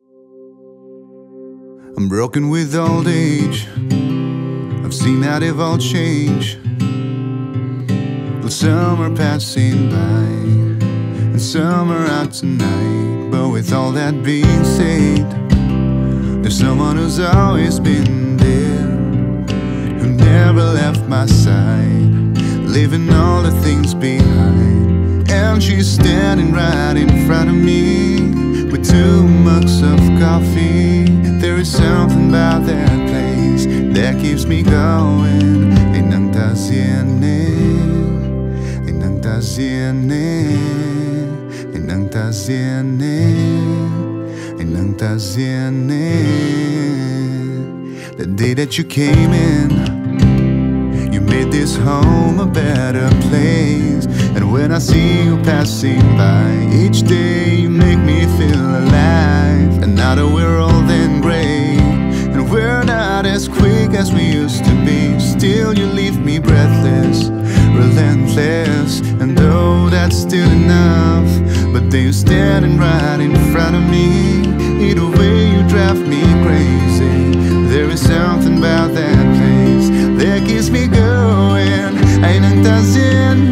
I'm broken with old age. I've seen that they've all changed. Well, some are passing by and some are out tonight. But with all that being said, there's someone who's always been there, who never left my side, leaving all the things behind. And she's standing right in front of me with 2 mugs of coffee. There is something about that place that keeps me going. Ay nang ta Zianmei, ay nang ta Zianmei, ay nang ta Zianmei, ay nang ta Zianmei. The day that you came in, you made this home a better place. And when I see you passing by each day, you make me feel alive. And now that we're old and gray, and we're not as quick as we used to be, still you leave me breathless, relentless. And though that's still enough, but then you're standing right in front of me. Either way you drive me crazy. There is something about that place that keeps me going. Ay nang ta Zianmei,